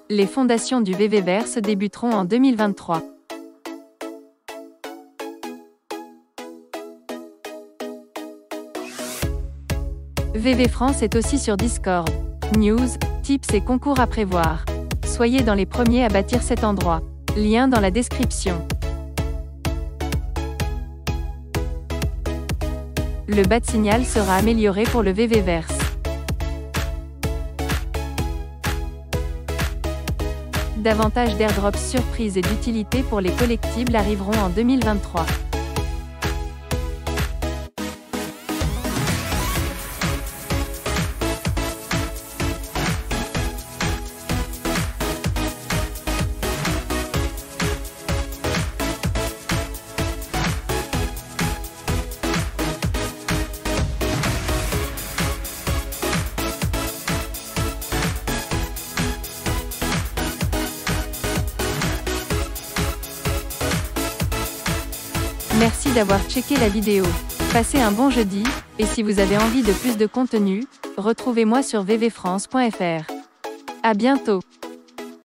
Les fondations du VVverse débuteront en 2023. VV France est aussi sur Discord. News, tips et concours à prévoir. Soyez dans les premiers à bâtir cet endroit. Lien dans la description. Le bas de signal sera amélioré pour le VVverse. Davantage d'airdrops surprises et d'utilité pour les collectibles arriveront en 2023. Merci d'avoir checké la vidéo. Passez un bon jeudi, et si vous avez envie de plus de contenu, retrouvez-moi sur vvfrance.fr. À bientôt.